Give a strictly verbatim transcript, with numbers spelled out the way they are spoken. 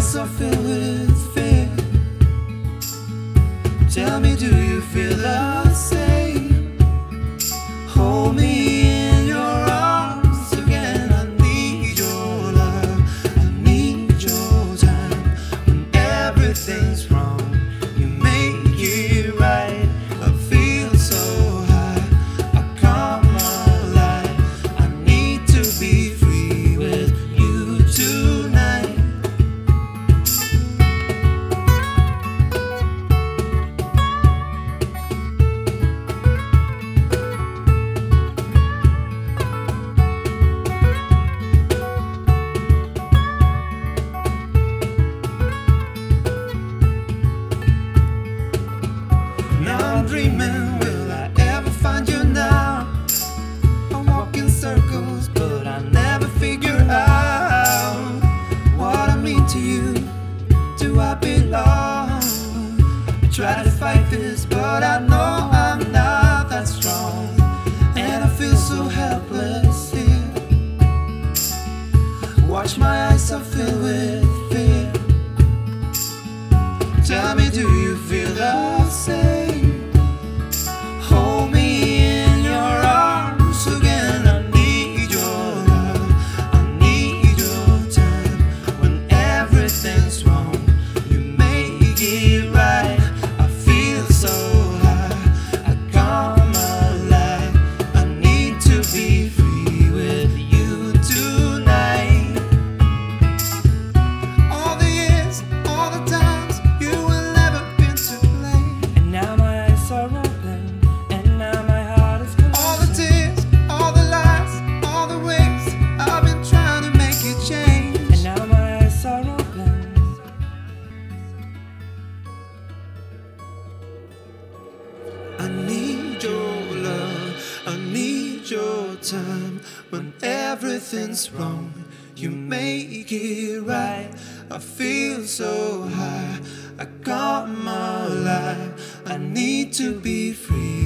eyes are filled with fear. Tell me, do you feel the same? Hold me in your arms again. I need your love, I need your time. When everything's wrong, you make it right. I feel so high, I come alive. I need to be free with you tonight. I'm dreaming, will I ever find you now? I walk in circles, but I never figure out what I mean to you. Do I belong? I try to fight this, but I know I'm not that strong, and I feel so helpless here. Watch, my eyes are filled with fear. Tell me, do you feel the same? Hold me in your arms again. I need your love, I need your time. When everything's wrong, you make it right. I feel so high, I come alive. I need to be free with you tonight. All the years, all the times you will never been to play, and now my eyes are open. I need your love, I need your time. When everything's wrong, you make it right. I feel so high, I come alive. I need to be free.